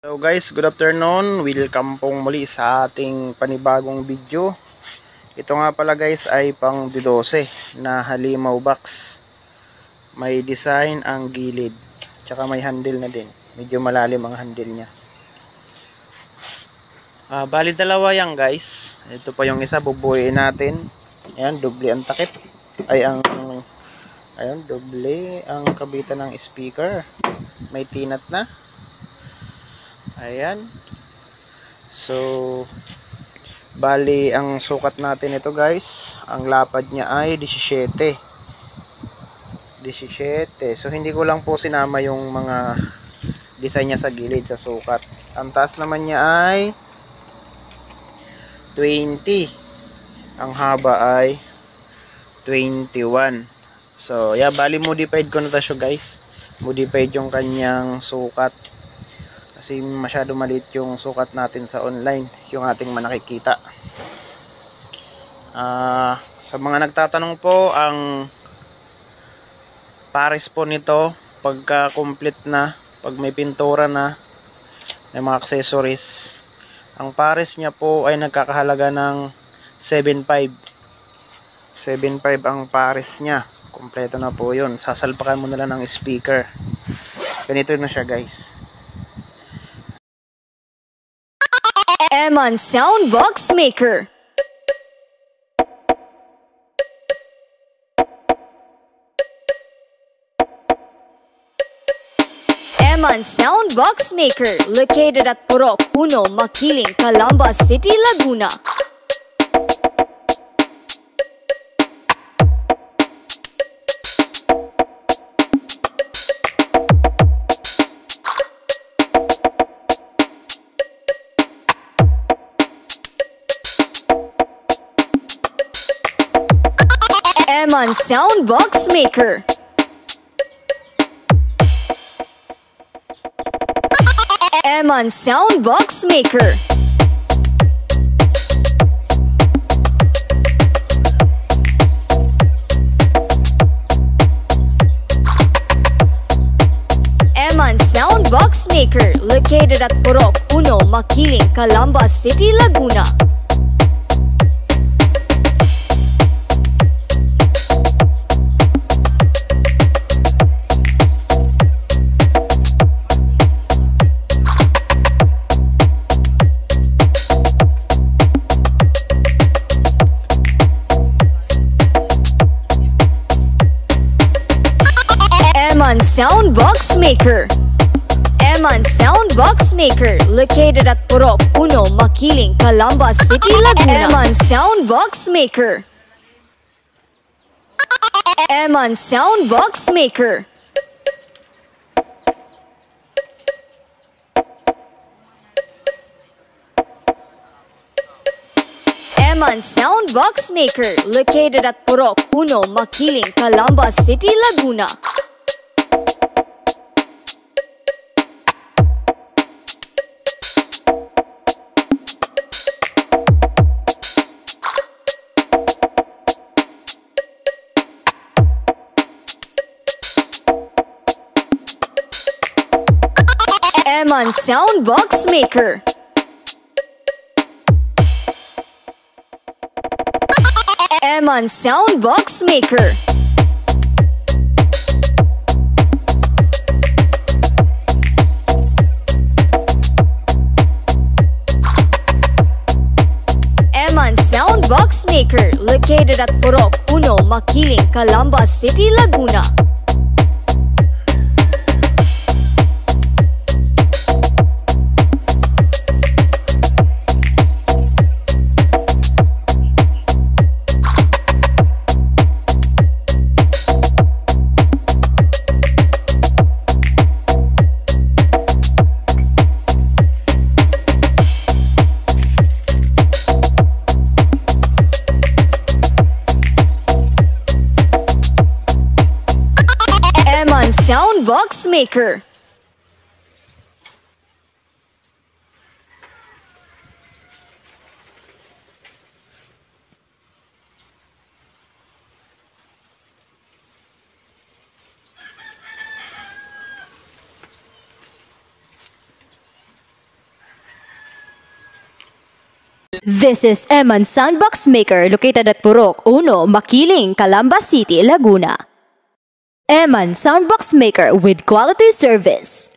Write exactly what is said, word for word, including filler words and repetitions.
Hello guys, good afternoon. Welcome pong muli sa ating panibagong video. Ito nga pala guys ay pang D twelve na halimaw box. May design ang gilid, tsaka may handle na din. Medyo malalim ang handle niya. Ah, bali dalawa yan guys. Ito pa yung isa, bubuuin natin. Ayan, doble ang takip. Ay ang Ayan, doble ang kabitan ng speaker. May tinat na. Ayan. So, bali ang sukat natin ito guys, ang lapad niya ay seventeen. seventeen. So, hindi ko lang po sinama yung mga design niya sa gilid sa sukat. Ang taas naman niya ay twenty. Ang haba ay twenty-one. So, yeah, bali modified ko na ito siya guys. Modified yung kanyang sukat. Kasi masyado maliit yung sukat natin sa online, yung ating manakikita. Uh, sa mga nagtatanong po, ang pares po nito, pagka complete na, pag may pintura na, may mga accessories, ang pares niya po ay nagkakahalaga ng seven five. seven five ang pares niya. Kompleto na po yun. Sasalpakan mo na lang ng speaker. Ganito na siya guys. Eman Soundbox Maker. Eman Soundbox Maker, located at Purok Uno, Makiling, Calamba City, Laguna. Eman Soundbox Maker. Eman Soundbox Maker. Eman Soundbox Maker, located at Purok Uno, Makiling, Calamba City, Laguna. Eman Soundbox Maker. Eman Soundbox Maker, located at Purok Uno, Makiling, Calamba City, Laguna. Eman Soundbox Maker. Eman Soundbox Maker. Eman Soundbox Maker, located at Purok Uno, Makiling, Calamba City, Laguna. Eman Soundbox Maker. Eman Soundbox Maker. Eman Soundbox Maker, located at Purok Uno, Makiling, Calamba City, Laguna. Eman Soundbox Maker. This is Eman Soundbox Maker located at Purok Uno, Makiling, Calamba City, Laguna. Eman Soundbox Maker with quality service.